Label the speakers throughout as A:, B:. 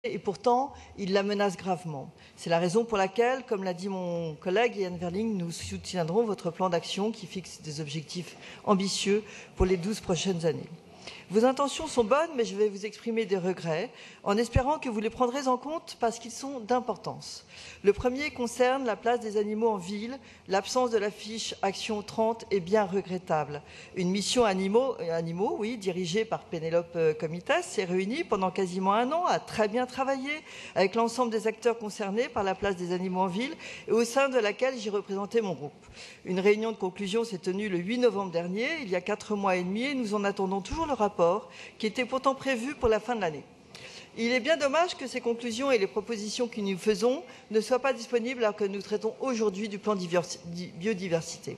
A: et pourtant, il la menace gravement. C'est la raison pour laquelle, comme l'a dit mon collègue Ian Verling, nous soutiendrons votre plan d'action qui fixe des objectifs ambitieux pour les 12 prochaines années. Vos intentions sont bonnes, mais je vais vous exprimer des regrets, en espérant que vous les prendrez en compte parce qu'ils sont d'importance. Le premier concerne la place des animaux en ville. L'absence de la fiche Action 30 est bien regrettable. Une mission animaux, oui, dirigée par Pénélope Comitas, s'est réunie pendant quasiment un an, a très bien travaillé avec l'ensemble des acteurs concernés par la place des animaux en ville et au sein de laquelle j'ai représenté mon groupe. Une réunion de conclusion s'est tenue le 8 novembre dernier, il y a 4 mois et demi, et nous en attendons toujours le rapport, qui était pourtant prévu pour la fin de l'année. Il est bien dommage que ces conclusions et les propositions que nous faisons ne soient pas disponibles alors que nous traitons aujourd'hui du plan biodiversité.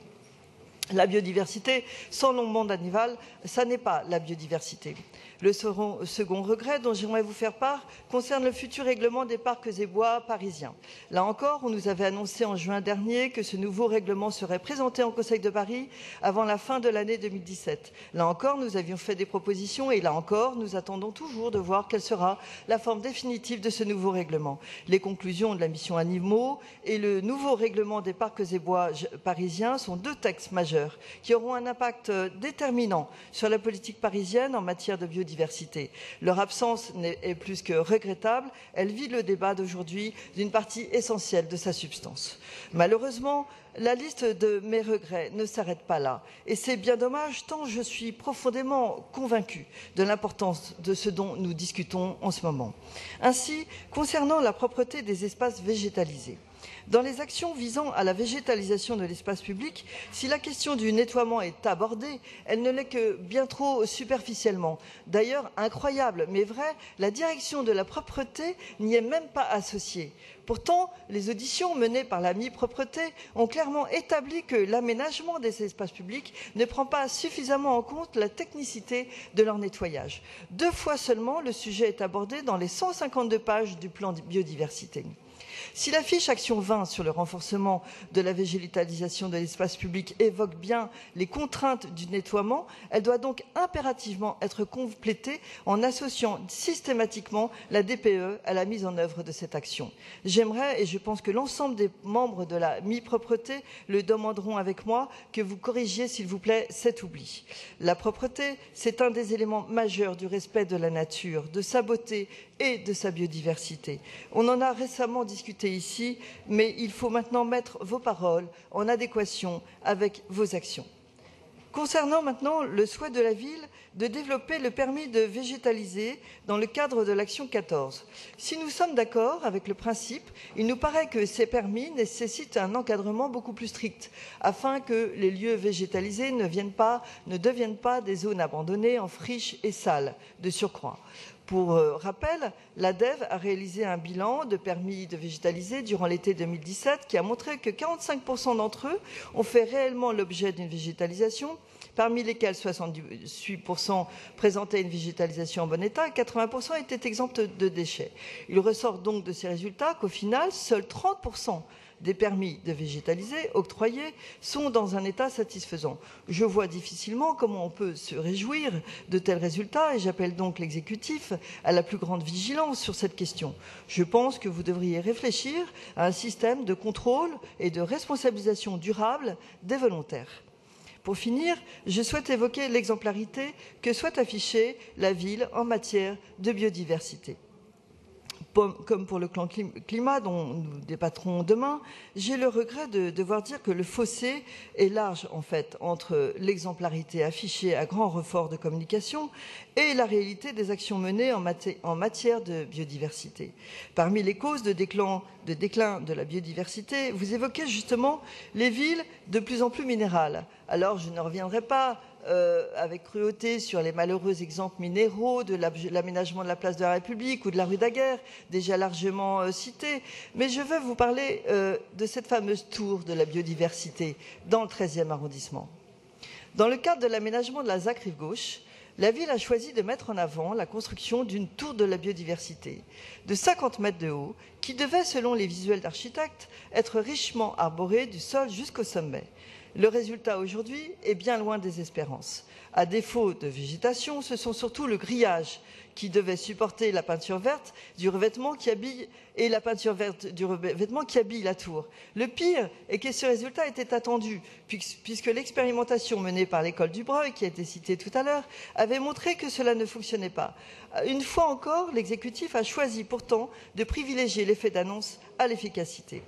A: La biodiversité, sans long monde animal, ça n'est pas la biodiversité. Le second regret dont j'aimerais vous faire part concerne le futur règlement des parcs et bois parisiens. Là encore, on nous avait annoncé en juin dernier que ce nouveau règlement serait présenté en Conseil de Paris avant la fin de l'année 2017. Là encore, nous avions fait des propositions et là encore, nous attendons toujours de voir quelle sera la forme définitive de ce nouveau règlement. Les conclusions de la mission animaux et le nouveau règlement des parcs et bois parisiens sont deux textes majeurs qui auront un impact déterminant sur la politique parisienne en matière de biodiversité. Leur absence est plus que regrettable. Elle vide le débat d'aujourd'hui d'une partie essentielle de sa substance. Malheureusement, la liste de mes regrets ne s'arrête pas là. Et c'est bien dommage tant je suis profondément convaincue de l'importance de ce dont nous discutons en ce moment. Ainsi, concernant la propreté des espaces végétalisés, dans les actions visant à la végétalisation de l'espace public, si la question du nettoiement est abordée, elle ne l'est que bien trop superficiellement. D'ailleurs, incroyable, mais vrai, la direction de la propreté n'y est même pas associée. Pourtant, les auditions menées par la mi-propreté ont clairement établi que l'aménagement des espaces publics ne prend pas suffisamment en compte la technicité de leur nettoyage. 2 fois seulement, le sujet est abordé dans les 152 pages du plan de biodiversité. Si la fiche Action 20 sur le renforcement de la végétalisation de l'espace public évoque bien les contraintes du nettoiement, elle doit donc impérativement être complétée en associant systématiquement la DPE à la mise en œuvre de cette action. J'aimerais, et je pense que l'ensemble des membres de la mi-propreté le demanderont avec moi, que vous corrigiez, s'il vous plaît, cet oubli. La propreté, c'est un des éléments majeurs du respect de la nature, de sa beauté et de sa biodiversité. On en a récemment discuté ici, mais il faut maintenant mettre vos paroles en adéquation avec vos actions. Concernant maintenant le souhait de la ville de développer le permis de végétaliser dans le cadre de l'action 14. Si nous sommes d'accord avec le principe, il nous paraît que ces permis nécessitent un encadrement beaucoup plus strict afin que les lieux végétalisés ne deviennent pas des zones abandonnées en friches et salles de surcroît. Pour rappel, l'ADEVE a réalisé un bilan de permis de végétaliser durant l'été 2017 qui a montré que 45% d'entre eux ont fait réellement l'objet d'une végétalisation, parmi lesquels 68% présentaient une végétalisation en bon état et 80% étaient exempts de déchets. Il ressort donc de ces résultats qu'au final, seuls 30% des permis de végétaliser octroyés sont dans un état satisfaisant. Je vois difficilement comment on peut se réjouir de tels résultats et j'appelle donc l'exécutif à la plus grande vigilance sur cette question. Je pense que vous devriez réfléchir à un système de contrôle et de responsabilisation durable des volontaires. Pour finir, je souhaite évoquer l'exemplarité que souhaite afficher la ville en matière de biodiversité. Comme pour le plan climat dont nous débattrons demain, j'ai le regret de devoir dire que le fossé est large en fait entre l'exemplarité affichée à grand renfort de communication et la réalité des actions menées en matière de biodiversité. Parmi les causes de déclin de la biodiversité, vous évoquez justement les villes de plus en plus minérales. Alors je ne reviendrai pas avec cruauté sur les malheureux exemples minéraux de l'aménagement de la place de la République ou de la rue Daguerre, déjà largement cités, mais je veux vous parler de cette fameuse tour de la biodiversité dans le 13e arrondissement. Dans le cadre de l'aménagement de la ZAC Rive-Gauche, la ville a choisi de mettre en avant la construction d'une tour de la biodiversité de 50 mètres de haut qui devait, selon les visuels d'architectes, être richement arborée du sol jusqu'au sommet. Le résultat aujourd'hui est bien loin des espérances. À défaut de végétation, ce sont surtout le grillage qui devait supporter la peinture verte du revêtement qui habille et la peinture verte du revêtement qui habille la tour. Le pire est que ce résultat était attendu, puisque l'expérimentation menée par l'école du Breuil, qui a été citée tout à l'heure, avait montré que cela ne fonctionnait pas. Une fois encore, l'exécutif a choisi pourtant de privilégier l'effet d'annonce à l'efficacité.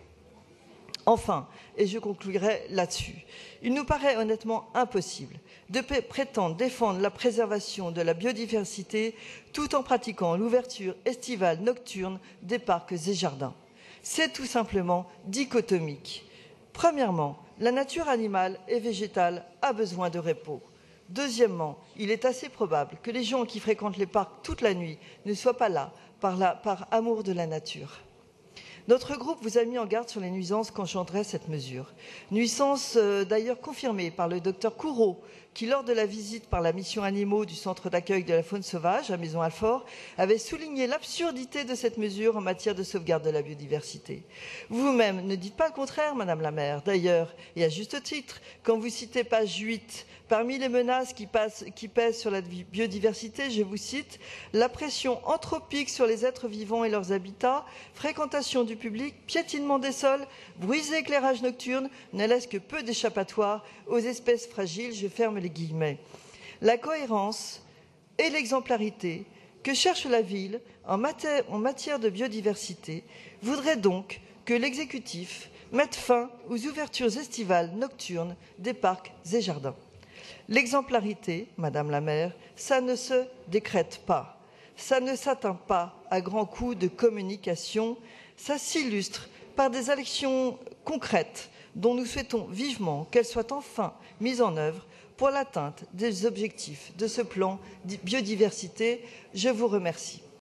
A: Enfin, et je conclurai là-dessus, il nous paraît honnêtement impossible de prétendre défendre la préservation de la biodiversité tout en pratiquant l'ouverture estivale nocturne des parcs et jardins. C'est tout simplement dichotomique. Premièrement, la nature animale et végétale a besoin de repos. Deuxièmement, il est assez probable que les gens qui fréquentent les parcs toute la nuit ne soient pas là par amour de la nature. Notre groupe vous a mis en garde sur les nuisances qu'engendrait cette mesure. Nuisances d'ailleurs confirmées par le docteur Courreau, qui, lors de la visite par la mission animaux du centre d'accueil de la faune sauvage à Maison-Alfort, avait souligné l'absurdité de cette mesure en matière de sauvegarde de la biodiversité. Vous-même ne dites pas le contraire, Madame la maire, d'ailleurs, et à juste titre, quand vous citez page 8, parmi les menaces qui pèsent sur la biodiversité, je vous cite, la pression anthropique sur les êtres vivants et leurs habitats, fréquentation du public, piétinement des sols, brisé éclairage nocturne, ne laisse que peu d'échappatoire aux espèces fragiles, je ferme les guillemets. La cohérence et l'exemplarité que cherche la ville en matière de biodiversité voudraient donc que l'exécutif mette fin aux ouvertures estivales nocturnes des parcs et jardins. L'exemplarité, Madame la maire, ça ne se décrète pas, ça ne s'atteint pas à grands coups de communication, ça s'illustre par des actions concrètes dont nous souhaitons vivement qu'elles soient enfin mises en œuvre pour l'atteinte des objectifs de ce plan biodiversité. Je vous remercie.